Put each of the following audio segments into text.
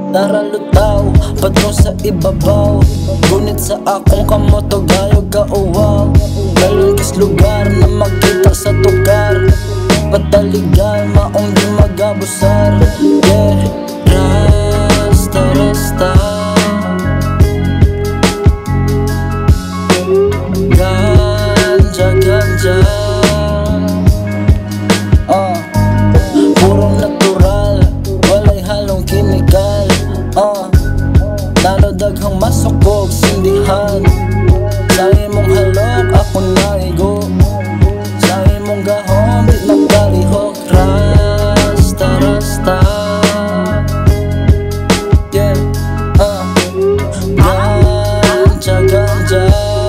Tara lutaw, patrong sa ibabaw. Gunit sa akong kamoto, gayo ka-uwaw. Galon kis lugar na makita sa tukar. Pataligal, maong di magabusar. Yeah, rasta, rasta. Ganja, ganja. Purong natural, walay halong kimikal. Talo daghang masukog, sindihan. Sa imong halok, ako naigo. Sa imong gahom, di magkalihok. Rasta, rasta. Yeah, ganja, ganja.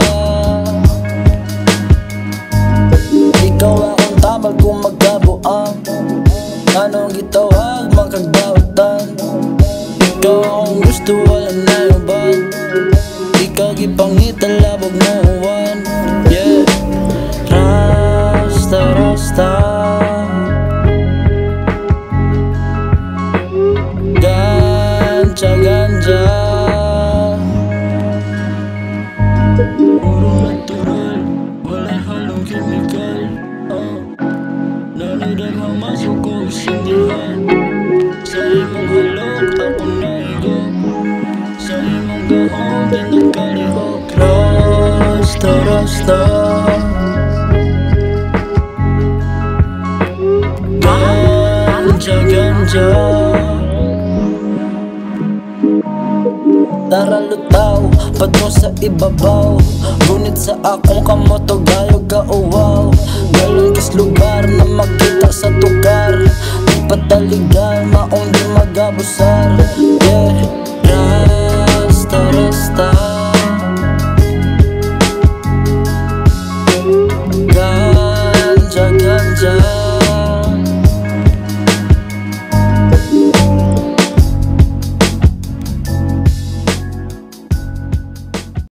Ikaw akong tamal kung magkabuang. Anong gitawag, magkagdawatan. Ikaw akong gusto, wala na iban. Ikaw gipangitan, labog mo uwan. Yeah, rasta, rasta. Ganja, ganja. Puro natural, wala halong chemical. Naladag ang masok ko, sindihan. Sa imong halok, ako naigo. Sa imong gahong, di nagkalihok. Rasta, rasta. Ganja, ganja. Tara lutaw, patrong sa ibabaw. Gunit sa akong kamoto, gayo ka-uwaw. Galon kis lugar na makita sa tukar. Di pataligal, maong di magabusar.